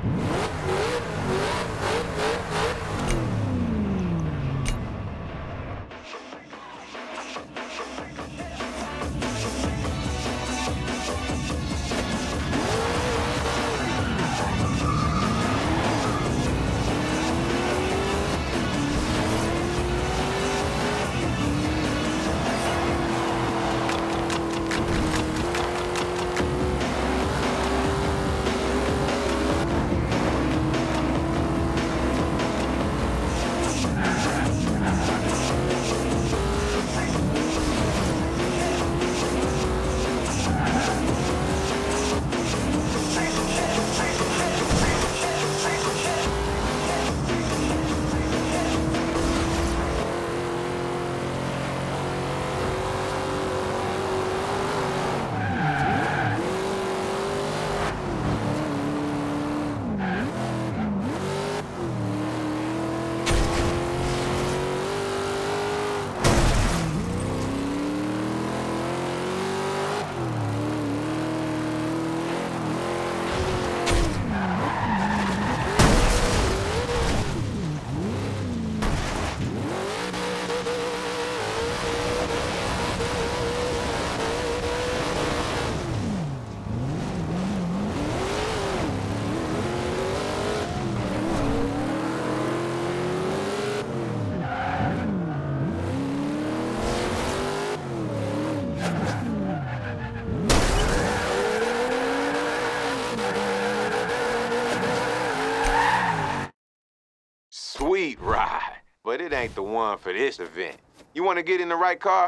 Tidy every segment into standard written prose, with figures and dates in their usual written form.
Sweet ride, but it ain't the one for this event. You want to get in the right car?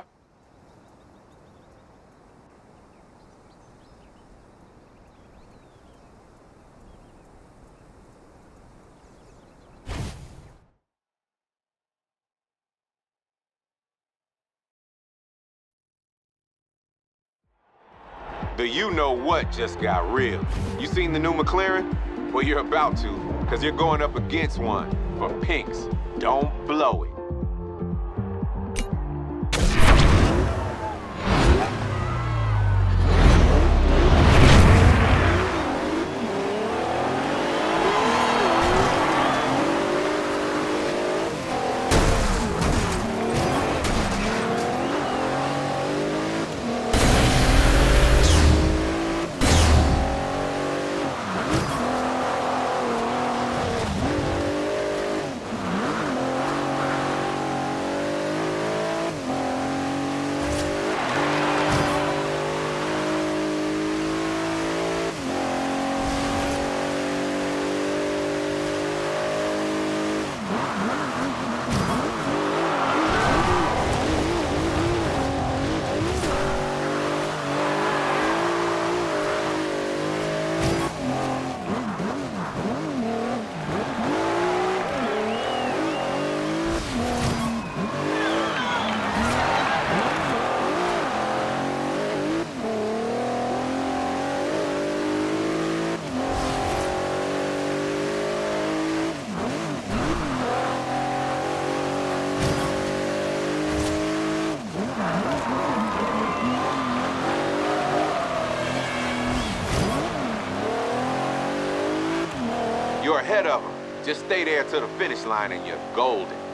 The you-know-what just got real. You seen the new McLaren? Well, you're about to, because you're going up against one for pinks. Don't blow it. You're ahead of them. Just stay there to the finish line and you're golden.